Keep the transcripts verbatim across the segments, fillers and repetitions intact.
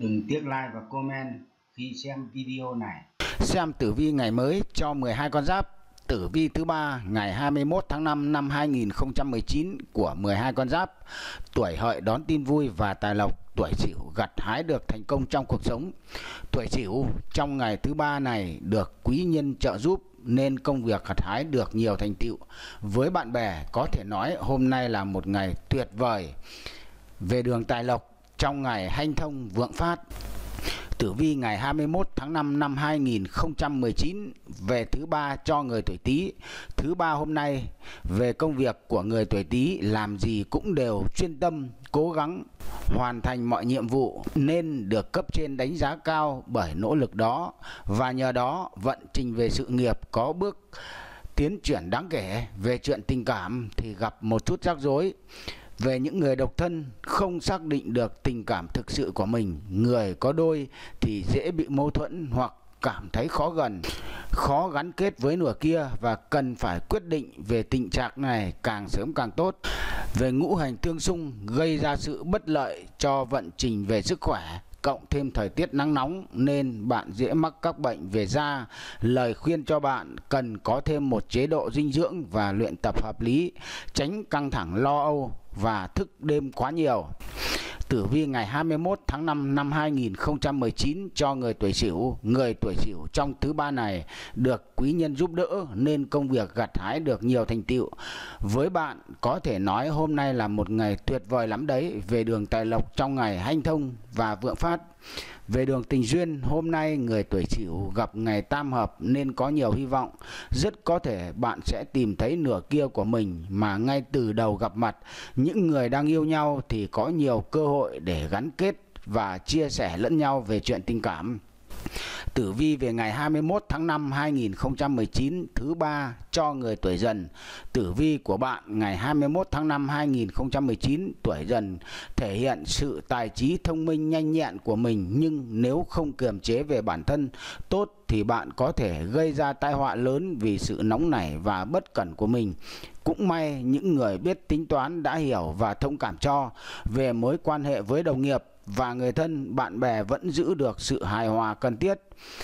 Đừng tiếc like và comment khi xem video này. Xem tử vi ngày mới cho mười hai con giáp. Tử vi thứ ba ngày hai mươi mốt tháng năm năm hai nghìn không trăm mười chín của mười hai con giáp. Tuổi Hợi đón tin vui và tài lộc. Tuổi Sửu gặt hái được thành công trong cuộc sống. Tuổi Sửu trong ngày thứ ba này được quý nhân trợ giúp nên công việc gặt hái được nhiều thành tựu. Với bạn bè có thể nói hôm nay là một ngày tuyệt vời. Về đường tài lộc trong ngày hanh thông vượng phát. Tử vi ngày hai mươi mốt tháng năm năm hai nghìn không trăm mười chín về thứ ba cho người tuổi Tý. Thứ ba hôm nay về công việc của người tuổi Tý làm gì cũng đều chuyên tâm, cố gắng hoàn thành mọi nhiệm vụ nên được cấp trên đánh giá cao bởi nỗ lực đó, và nhờ đó vận trình về sự nghiệp có bước tiến triển đáng kể. Về chuyện tình cảm thì gặp một chút rắc rối. Về những người độc thân không xác định được tình cảm thực sự của mình, người có đôi thì dễ bị mâu thuẫn hoặc cảm thấy khó gần, khó gắn kết với nửa kia và cần phải quyết định về tình trạng này càng sớm càng tốt. Về ngũ hành tương xung gây ra sự bất lợi cho vận trình về sức khỏe, cộng thêm thời tiết nắng nóng nên bạn dễ mắc các bệnh về da. Lời khuyên cho bạn cần có thêm một chế độ dinh dưỡng và luyện tập hợp lý, tránh căng thẳng lo âu và thức đêm quá nhiều. Tử vi ngày hai mươi mốt tháng năm năm hai nghìn không trăm mười chín cho người tuổi Sửu. Người tuổi Sửu trong thứ ba này được quý nhân giúp đỡ nên công việc gặt hái được nhiều thành tựu. Với bạn có thể nói hôm nay là một ngày tuyệt vời lắm đấy. Về đường tài lộc trong ngày hanh thông và vượng phát. Về đường tình duyên hôm nay người tuổi Sửu gặp ngày tam hợp nên có nhiều hy vọng. Rất có thể bạn sẽ tìm thấy nửa kia của mình mà ngay từ đầu gặp mặt. Những người đang yêu nhau thì có nhiều cơ hội để gắn kết và chia sẻ lẫn nhau về chuyện tình cảm. Tử vi về ngày hai mươi mốt tháng năm hai nghìn không trăm mười chín thứ ba cho người tuổi Dần. Tử vi của bạn ngày hai mươi mốt tháng năm hai nghìn không trăm mười chín tuổi Dần thể hiện sự tài trí thông minh nhanh nhẹn của mình, nhưng nếu không kiềm chế về bản thân tốt thì bạn có thể gây ra tai họa lớn vì sự nóng nảy và bất cẩn của mình. Cũng may những người biết tính toán đã hiểu và thông cảm cho. Về mối quan hệ với đồng nghiệp và người thân, bạn bè vẫn giữ được sự hài hòa cần thiết.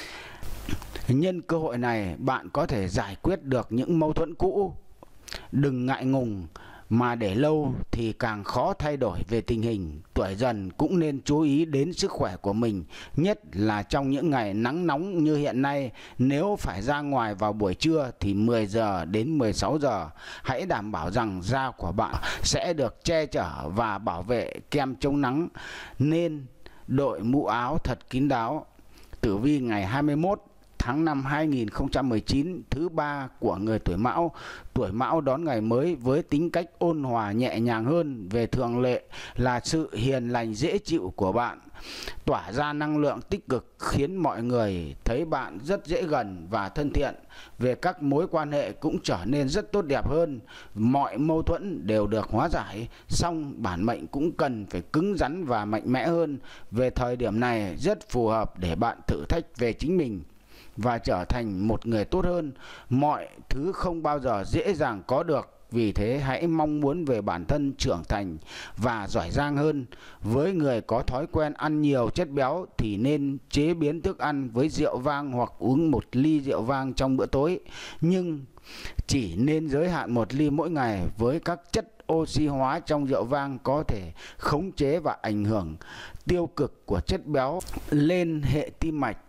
Nhân cơ hội này bạn có thể giải quyết được những mâu thuẫn cũ. Đừng ngại ngùng mà để lâu thì càng khó thay đổi về tình hình. Tuổi Dần cũng nên chú ý đến sức khỏe của mình, nhất là trong những ngày nắng nóng như hiện nay. Nếu phải ra ngoài vào buổi trưa thì mười giờ đến mười sáu giờ. Hãy đảm bảo rằng da của bạn sẽ được che chở và bảo vệ kem chống nắng, nên đội mũ áo thật kín đáo. Tử vi ngày hai mươi mốt tháng năm hai nghìn không trăm mười chín thứ ba của người tuổi Mão. Tuổi Mão đón ngày mới với tính cách ôn hòa nhẹ nhàng hơn. Về thường lệ là sự hiền lành dễ chịu của bạn tỏa ra năng lượng tích cực khiến mọi người thấy bạn rất dễ gần và thân thiện. Về các mối quan hệ cũng trở nên rất tốt đẹp hơn. Mọi mâu thuẫn đều được hóa giải, song bản mệnh cũng cần phải cứng rắn và mạnh mẽ hơn. Về thời điểm này rất phù hợp để bạn thử thách về chính mình và trở thành một người tốt hơn. Mọi thứ không bao giờ dễ dàng có được, vì thế hãy mong muốn về bản thân trưởng thành và giỏi giang hơn. Với người có thói quen ăn nhiều chất béo thì nên chế biến thức ăn với rượu vang hoặc uống một ly rượu vang trong bữa tối, nhưng chỉ nên giới hạn một ly mỗi ngày. Với các chất oxy hóa trong rượu vang có thể khống chế và ảnh hưởng tiêu cực của chất béo lên hệ tim mạch.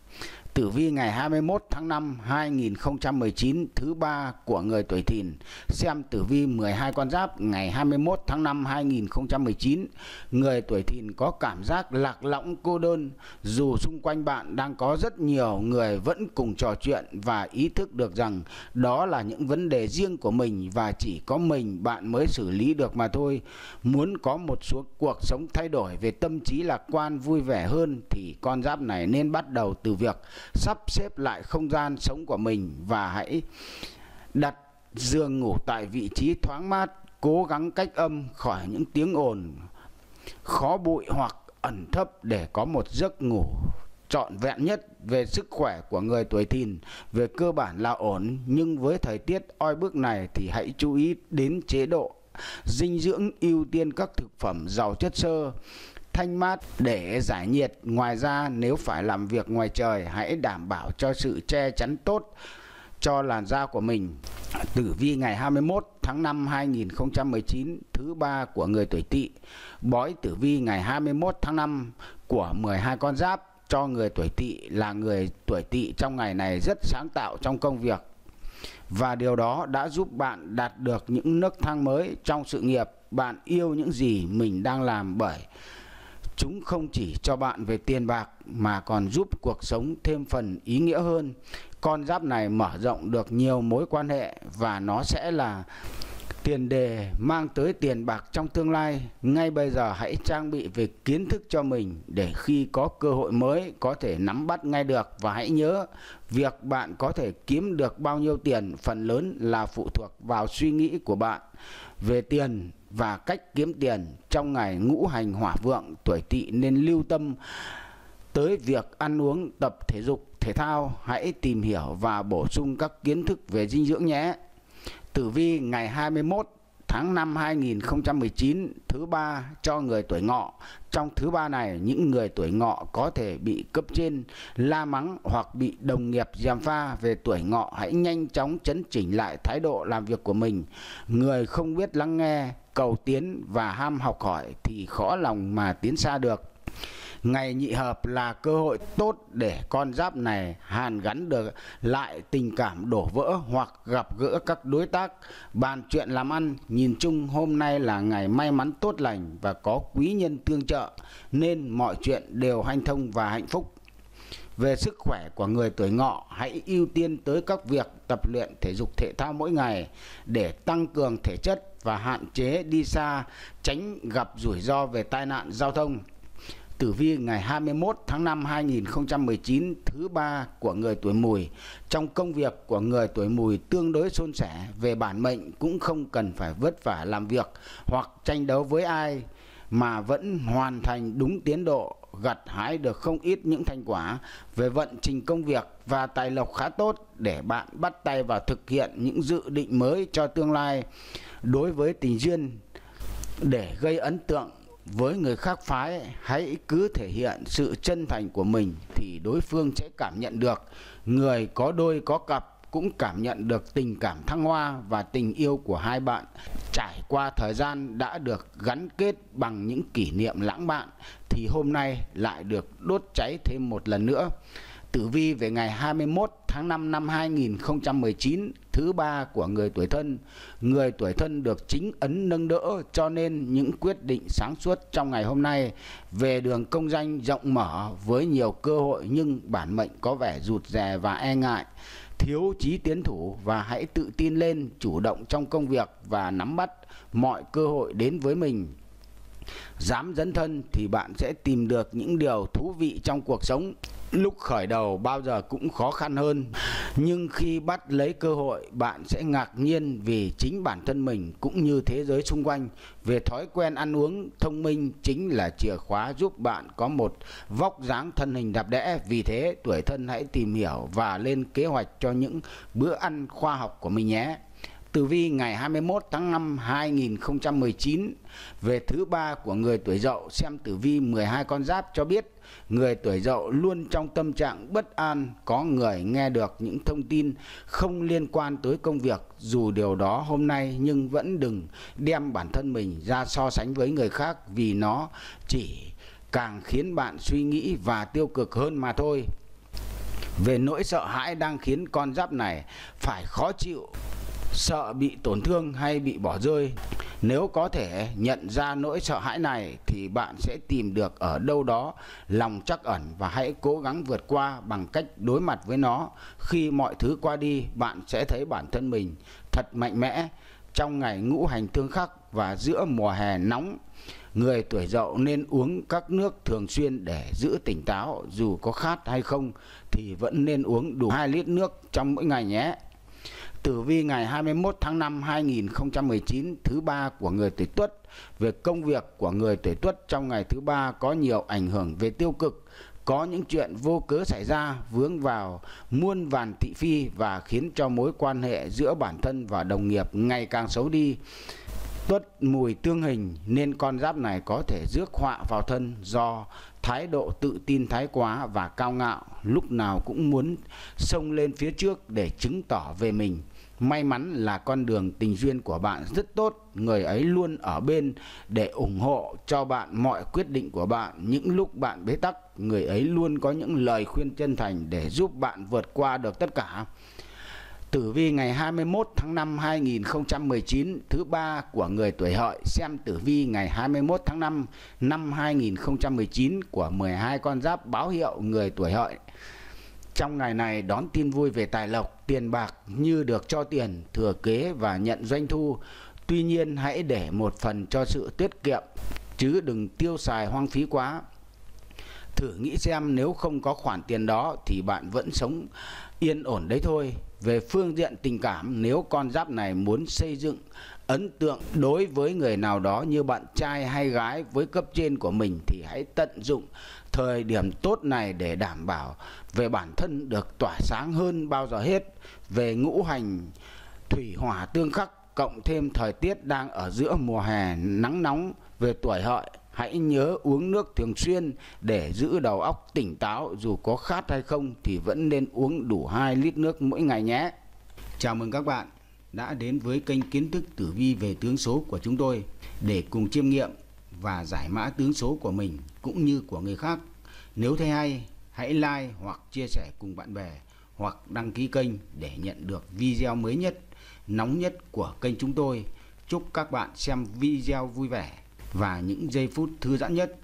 Tử vi ngày hai mươi mốt tháng năm hai nghìn không trăm mười chín thứ ba của người tuổi Thìn. Xem tử vi mười hai con giáp ngày hai mươi mốt tháng năm hai nghìn không trăm mười chín. Người tuổi Thìn có cảm giác lạc lõng cô đơn. Dù xung quanh bạn đang có rất nhiều người vẫn cùng trò chuyện và ý thức được rằng đó là những vấn đề riêng của mình và chỉ có mình bạn mới xử lý được mà thôi. Muốn có một số cuộc sống thay đổi về tâm trí lạc quan vui vẻ hơn thì con giáp này nên bắt đầu từ việc sắp xếp lại không gian sống của mình và hãy đặt giường ngủ tại vị trí thoáng mát, cố gắng cách âm khỏi những tiếng ồn, khói bụi hoặc ẩn thấp để có một giấc ngủ trọn vẹn nhất. Về sức khỏe của người tuổi Thìn về cơ bản là ổn, nhưng với thời tiết oi bức này thì hãy chú ý đến chế độ dinh dưỡng, ưu tiên các thực phẩm giàu chất xơ, thanh mát để giải nhiệt. Ngoài ra, nếu phải làm việc ngoài trời, hãy đảm bảo cho sự che chắn tốt cho làn da của mình. Tử vi ngày hai mươi mốt tháng năm hai nghìn không trăm mười chín, thứ ba của người tuổi Tỵ. Bói tử vi ngày hai mươi mốt tháng năm của mười hai con giáp cho người tuổi Tỵ là người tuổi Tỵ trong ngày này rất sáng tạo trong công việc, và điều đó đã giúp bạn đạt được những nấc thang mới trong sự nghiệp. Bạn yêu những gì mình đang làm bởi chúng không chỉ cho bạn về tiền bạc mà còn giúp cuộc sống thêm phần ý nghĩa hơn. Con giáp này mở rộng được nhiều mối quan hệ và nó sẽ là tiền đề mang tới tiền bạc trong tương lai. Ngay bây giờ hãy trang bị về kiến thức cho mình để khi có cơ hội mới có thể nắm bắt ngay được. Và hãy nhớ, việc bạn có thể kiếm được bao nhiêu tiền phần lớn là phụ thuộc vào suy nghĩ của bạn về tiền và cách kiếm tiền. Trong ngày ngũ hành hỏa vượng, tuổi Tỵ nên lưu tâm tới việc ăn uống, tập thể dục thể thao. Hãy tìm hiểu và bổ sung các kiến thức về dinh dưỡng nhé. Tử vi ngày hai mươi mốt tháng năm hai nghìn không trăm mười chín, thứ ba cho người tuổi Ngọ. Trong thứ ba này, những người tuổi Ngọ có thể bị cấp trên la mắng hoặc bị đồng nghiệp gièm pha. Về tuổi Ngọ, hãy nhanh chóng chấn chỉnh lại thái độ làm việc của mình. Người không biết lắng nghe, cầu tiến và ham học hỏi thì khó lòng mà tiến xa được. Ngày nhị hợp là cơ hội tốt để con giáp này hàn gắn được lại tình cảm đổ vỡ hoặc gặp gỡ các đối tác, bàn chuyện làm ăn. Nhìn chung hôm nay là ngày may mắn tốt lành và có quý nhân tương trợ nên mọi chuyện đều hanh thông và hạnh phúc. Về sức khỏe của người tuổi Ngọ, hãy ưu tiên tới các việc tập luyện thể dục thể thao mỗi ngày để tăng cường thể chất và hạn chế đi xa, tránh gặp rủi ro về tai nạn giao thông. Tử vi ngày hai mươi mốt tháng năm hai nghìn không trăm mười chín, thứ ba của người tuổi Mùi. Trong công việc của người tuổi Mùi tương đối suôn sẻ, về bản mệnh cũng không cần phải vất vả làm việc hoặc tranh đấu với ai mà vẫn hoàn thành đúng tiến độ, gặt hái được không ít những thành quả. Về vận trình công việc và tài lộc khá tốt để bạn bắt tay vào thực hiện những dự định mới cho tương lai. Đối với tình duyên, để gây ấn tượng với người khác phái, hãy cứ thể hiện sự chân thành của mình thì đối phương sẽ cảm nhận được. Người có đôi có cặp cũng cảm nhận được tình cảm thăng hoa và tình yêu của hai bạn trải qua thời gian đã được gắn kết bằng những kỷ niệm lãng mạn thì hôm nay lại được đốt cháy thêm một lần nữa. Tử vi về ngày hai mươi mốt tháng năm năm hai nghìn không trăm mười chín, thứ ba của người tuổi Thân. Người tuổi Thân được chính ấn nâng đỡ cho nên những quyết định sáng suốt trong ngày hôm nay. Về đường công danh rộng mở với nhiều cơ hội, nhưng bản mệnh có vẻ rụt rè và e ngại, thiếu chí tiến thủ. Và hãy tự tin lên, chủ động trong công việc và nắm bắt mọi cơ hội đến với mình. Dám dấn thân thì bạn sẽ tìm được những điều thú vị trong cuộc sống. Lúc khởi đầu bao giờ cũng khó khăn hơn, nhưng khi bắt lấy cơ hội, bạn sẽ ngạc nhiên vì chính bản thân mình cũng như thế giới xung quanh. Về thói quen ăn uống, thông minh chính là chìa khóa giúp bạn có một vóc dáng thân hình đẹp đẽ. Vì thế, tuổi Thân hãy tìm hiểu và lên kế hoạch cho những bữa ăn khoa học của mình nhé. Tử vi ngày hai mươi mốt tháng năm hai nghìn không trăm mười chín, về thứ ba của người tuổi Dậu. Xem tử vi mười hai con giáp cho biết, người tuổi Dậu luôn trong tâm trạng bất an. Có người nghe được những thông tin không liên quan tới công việc, dù điều đó hôm nay, nhưng vẫn đừng đem bản thân mình ra so sánh với người khác, vì nó chỉ càng khiến bạn suy nghĩ và tiêu cực hơn mà thôi. Về nỗi sợ hãi đang khiến con giáp này phải khó chịu, sợ bị tổn thương hay bị bỏ rơi. Nếu có thể nhận ra nỗi sợ hãi này thì bạn sẽ tìm được ở đâu đó lòng trắc ẩn và hãy cố gắng vượt qua bằng cách đối mặt với nó. Khi mọi thứ qua đi, bạn sẽ thấy bản thân mình thật mạnh mẽ. Trong ngày ngũ hành tương khắc và giữa mùa hè nóng, người tuổi Dậu nên uống các nước thường xuyên để giữ tỉnh táo. Dù có khát hay không thì vẫn nên uống đủ hai lít nước trong mỗi ngày nhé. Tử vi ngày hai mươi mốt tháng năm hai nghìn không trăm mười chín, thứ ba của người tuổi Tuất. Về công việc của người tuổi Tuất trong ngày thứ ba có nhiều ảnh hưởng về tiêu cực. Có những chuyện vô cớ xảy ra, vướng vào muôn vàn thị phi và khiến cho mối quan hệ giữa bản thân và đồng nghiệp ngày càng xấu đi. tuất mùi tương hình nên con giáp này có thể rước họa vào thân do thái độ tự tin thái quá và cao ngạo, lúc nào cũng muốn xông lên phía trước để chứng tỏ về mình. May mắn là con đường tình duyên của bạn rất tốt, người ấy luôn ở bên để ủng hộ cho bạn mọi quyết định của bạn. Những lúc bạn bế tắc, người ấy luôn có những lời khuyên chân thành để giúp bạn vượt qua được tất cả. Tử vi ngày hai mươi mốt tháng năm hai nghìn không trăm mười chín, thứ ba của người tuổi Hợi, xem tử vi ngày hai mươi mốt tháng năm năm hai nghìn không trăm mười chín của mười hai con giáp báo hiệu người tuổi Hợi. Trong ngày này đón tin vui về tài lộc, tiền bạc như được cho tiền, thừa kế và nhận doanh thu. Tuy nhiên hãy để một phần cho sự tiết kiệm, chứ đừng tiêu xài hoang phí quá. Thử nghĩ xem nếu không có khoản tiền đó thì bạn vẫn sống yên ổn đấy thôi. Về phương diện tình cảm, nếu con giáp này muốn xây dựng ấn tượng đối với người nào đó như bạn trai hay gái với cấp trên của mình thì hãy tận dụng thời điểm tốt này để đảm bảo về bản thân được tỏa sáng hơn bao giờ hết. Về ngũ hành thủy hỏa tương khắc, cộng thêm thời tiết đang ở giữa mùa hè nắng nóng, về tuổi Hợi hãy nhớ uống nước thường xuyên để giữ đầu óc tỉnh táo, dù có khát hay không thì vẫn nên uống đủ hai lít nước mỗi ngày nhé. Chào mừng các bạn đã đến với kênh kiến thức tử vi về tướng số của chúng tôi để cùng chiêm nghiệm và giải mã tướng số của mình cũng như của người khác. Nếu thấy hay, hãy like hoặc chia sẻ cùng bạn bè hoặc đăng ký kênh để nhận được video mới nhất, nóng nhất của kênh chúng tôi. Chúc các bạn xem video vui vẻ và những giây phút thư giãn nhất.